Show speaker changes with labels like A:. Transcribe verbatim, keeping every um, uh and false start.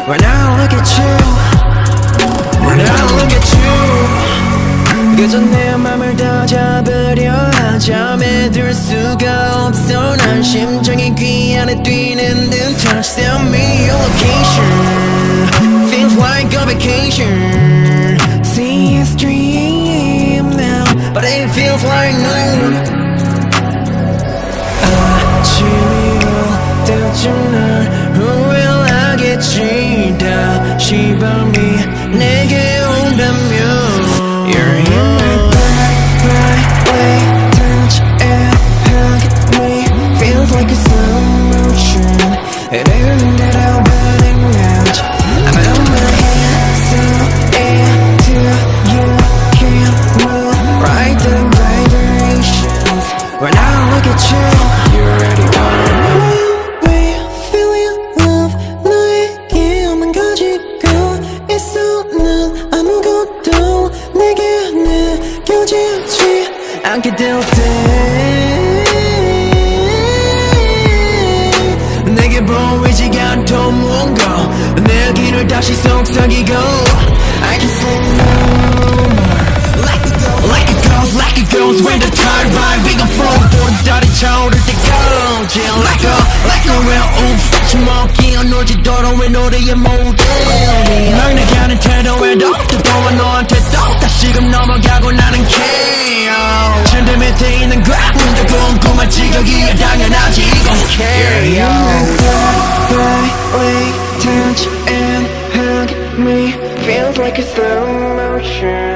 A: When I look at you, when I look at you, 그저 내 맘을 다 잡으려 하자 믿을 수가 없어 난 심장이 귀 안에 뛰는 듯 Touch tell me your location Feels like a vacation See it's three a m now But it feels like noon 아침이 올 때쯤 난 후회하겠지 다시 밤이 내게 온다면 You're in my bright, bright way Touch and hug me Feels like a slow motion It isn't that I'm burning out I'm out of my head So into you can't move Right the vibrations When I look at you You're already gone 왜 feeling love 너에게만 가지고 있어 난 아무것도 내게 느껴지지 않게 될 때 내게 보이지 않던 뭔가 내 길을 다시 속삭이고 I can say no more Like it goes, like it goes, like it goes When the tide ride we gon' flow 보름달이 차오를 때까지 Like a, like a real oops 주먹이 안 놓지도록 왜 노래의 모델이 널 내게 하는 태도에도 또 또한 너한테 또 다시금 넘어가고 나는 케어 침대 밑에 있는 그라운드 궁금한 지경이야 당연하지 이건 케어 Touch and hug me Feels like a slow motion